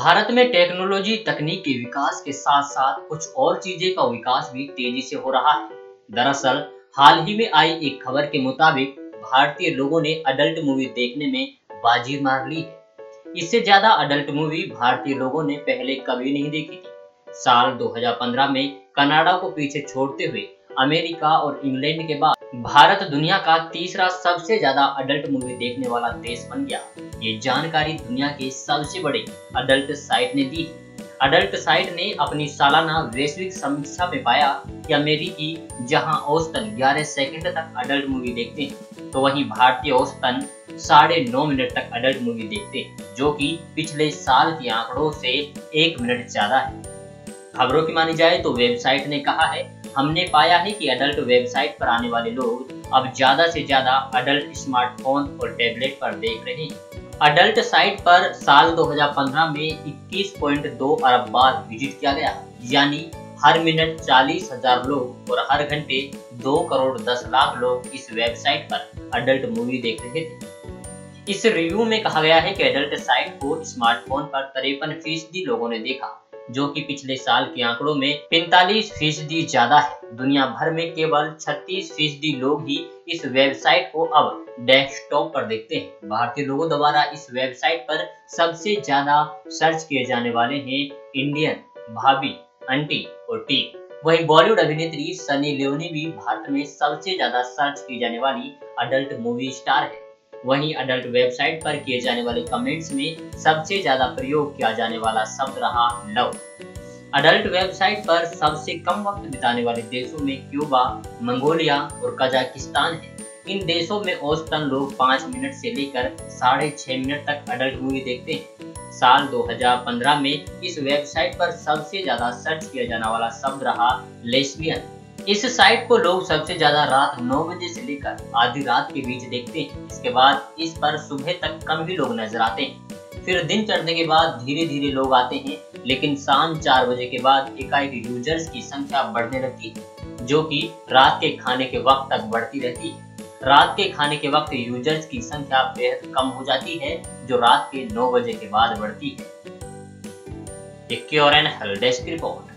भारत में टेक्नोलॉजी तकनीक के विकास के साथ साथ कुछ और चीजें का विकास भी तेजी से हो रहा है। दरअसल हाल ही में आई एक खबर के मुताबिक भारतीय लोगों ने अडल्ट मूवी देखने में बाजी मार ली है। इससे ज्यादा अडल्ट मूवी भारतीय लोगों ने पहले कभी नहीं देखी थी। साल 2015 में कनाडा को पीछे छोड़ते हुए अमेरिका और इंग्लैंड के बाद भारत दुनिया का तीसरा सबसे ज्यादा अडल्ट मूवी देखने वाला देश बन गया। ये जानकारी दुनिया के सबसे बड़े अडल्ट साइट ने दी। अडल्ट साइट ने अपनी सालाना वैश्विक समीक्षा में पाया कि अमेरिकी जहां औसतन 11 सेकंड तक अडल्ट मूवी देखते हैं, तो वहीं भारतीय औसतन 9.5 मिनट तक अडल्ट मूवी देखते हैं, जो कि पिछले साल के आंकड़ों से 1 मिनट ज्यादा है। खबरों की मानी जाए तो वेबसाइट ने कहा है, हमने पाया है कि अडल्ट वेबसाइट पर आने वाले लोग अब ज्यादा से ज्यादा अडल्ट स्मार्टफोन और टैबलेट पर देख रहे हैं। अडल्ट साइट पर साल 2015 में 21.2 अरब बार विजिट किया गया, यानी हर मिनट 40,000 लोग और हर घंटे 2 करोड़ 10 लाख लोग इस वेबसाइट पर अडल्ट मूवी देख रहे थे। इस रिव्यू में कहा गया है कि अडल्ट साइट को स्मार्टफोन पर 53% लोगों ने देखा, जो कि पिछले साल के आंकड़ों में 45% ज्यादा है। दुनिया भर में केवल 36% लोग ही इस वेबसाइट को अब डेस्कटॉप पर देखते हैं। भारतीय लोगों द्वारा इस वेबसाइट पर सबसे ज्यादा सर्च किए जाने वाले हैं इंडियन, भाभी, आंटी और टी। वहीं बॉलीवुड अभिनेत्री सनी लियोनी भी भारत में सबसे ज्यादा सर्च की जाने वाली अडल्ट मूवी स्टार है। वहीं अडल्ट वेबसाइट पर किए जाने वाले कमेंट्स में सबसे ज्यादा प्रयोग किया जाने वाला शब्द रहा लव। अडल्ट वेबसाइट पर सबसे कम वक्त बिताने वाले देशों में क्यूबा, मंगोलिया और कजाकिस्तान है। इन देशों में औसतन लोग 5 मिनट से लेकर 6.5 मिनट तक अडल्ट मूवी देखते हैं। साल 2015 में इस वेबसाइट पर सबसे ज्यादा सर्च किया जाने वाला शब्द रहा लेस्बियन। इस साइट को लोग सबसे ज्यादा रात 9 बजे से लेकर आधी रात के बीच देखते हैं। इसके बाद इस पर सुबह तक कम ही लोग नजर आते हैं। फिर दिन चढ़ने के बाद धीरे धीरे लोग आते हैं, लेकिन शाम 4 बजे के बाद एकाएक यूजर्स की संख्या बढ़ने लगती है, जो कि रात के खाने के वक्त तक बढ़ती रहती है। रात के खाने के वक्त यूजर्स की संख्या बेहद कम हो जाती है, जो रात के 9 बजे के बाद बढ़ती है। एक हेल्प डेस्क रिपोर्ट।